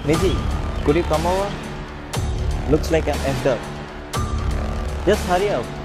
Niji, could you come over? Looks like I'm effed up. Just hurry up.